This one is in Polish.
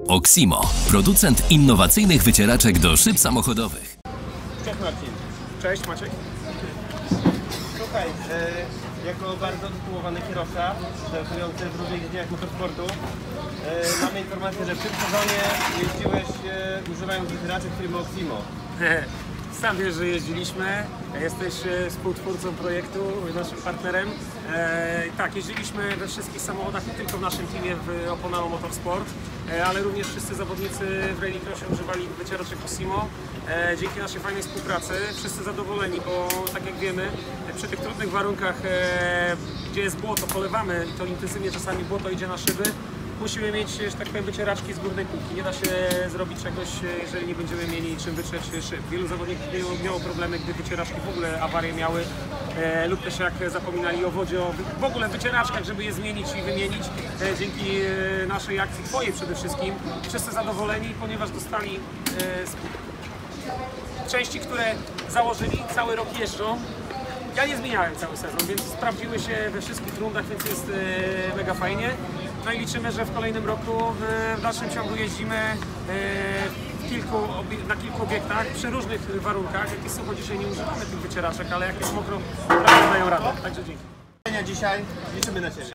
Oximo, producent innowacyjnych wycieraczek do szyb samochodowych. Cześć Marcin. Cześć Maciek. Słuchaj, jako bardzo tytułowany kierowca, pracujący w różnych dziedzinach motorsportu, mamy informację, że w tym sezonie jeździłeś używając wycieraczek firmy Oximo. Sam wiesz, że jeździliśmy, jesteś współtwórcą projektu, naszym partnerem. Tak, jeździliśmy we wszystkich samochodach, nie tylko w naszym teamie w Oponao Motorsport, ale również wszyscy zawodnicy w rallycrossie używali wycieraczek Oximo. Dzięki naszej fajnej współpracy wszyscy zadowoleni, bo tak jak wiemy, przy tych trudnych warunkach, gdzie jest błoto, polewamy i to intensywnie czasami błoto idzie na szyby, musimy mieć, że tak powiem, wycieraczki z górnej półki. Nie da się zrobić czegoś, jeżeli nie będziemy mieli czym wytrzeć szyb. Wielu zawodników miało problemy, gdy wycieraczki w ogóle awarie miały, lub też jak zapominali o wodzie, w ogóle wycieraczkach, żeby je zmienić i wymienić. Dzięki naszej akcji, twojej przede wszystkim, wszyscy zadowoleni, ponieważ dostali części, które założyli, cały rok jeżdżą. Ja nie zmieniałem cały sezon, więc sprawdziły się we wszystkich rundach, więc jest mega fajnie. No i liczymy, że w kolejnym roku w dalszym ciągu jeździmy na kilku obiektach przy różnych warunkach. Jak jest sucho, dzisiaj nie używamy tych wycieraczek, ale jak jest mokro, naprawdę dają radę. Także dzięki. Dzisiaj liczymy na Ciebie.